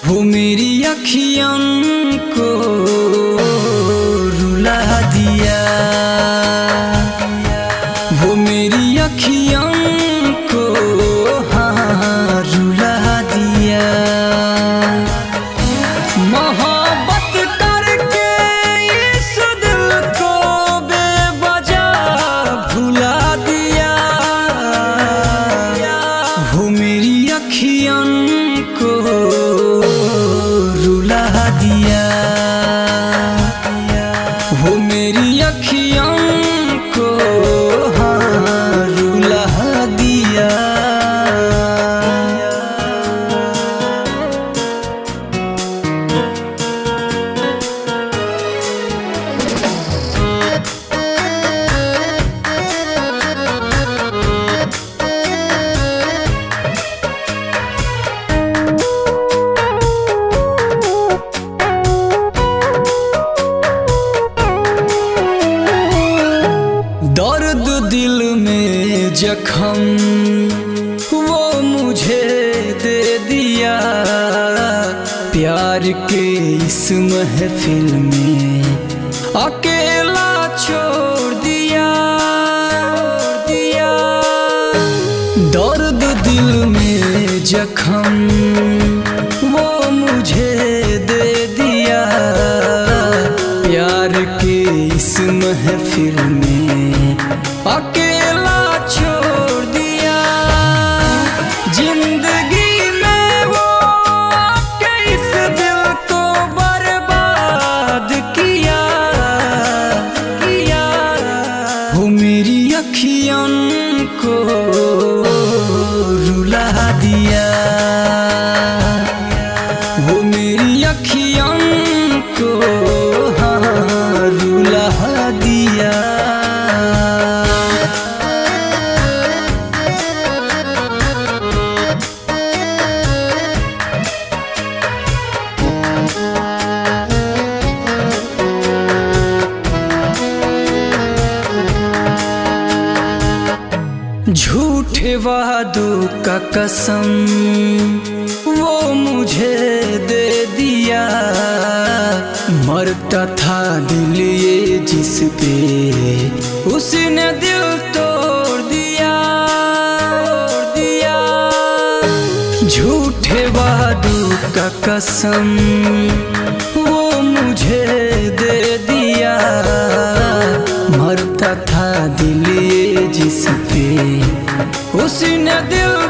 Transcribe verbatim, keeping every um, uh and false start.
वो मेरी अखियों को रुला दिया, वो मेरी अखियों को हाँ रुला दिया। मोहब्बत करके इस दिल को बेवजह भुला दिया, वो मेरी अखियों को रुला दिया, वो मेरी अखियों को हाँ रुला दिया। दर्द दिल में जख्म वो मुझे दे दिया, प्यार के इस महफिल में अकेला छोड़ दिया, दिया। दर्द दिल में जख्म वो मुझे दे दिया, प्यार के इस महफिल में अकेला छोड़ दिया। जिंदगी में वो आके इस दिल को बर्बाद किया, किया। वो मेरी अखियों को रुला दिया, वो मेरी अखियों को हाँ रुला दिया। झूठे वादों का कसम वो मुझे दे दिया, मरता था दिल ये जिस पे उसने दिल तोड़ दिया, दिया। झूठे वादों का कसम वो मुझे दे दिया, मरता था दिल ये जिस पे उसने दिल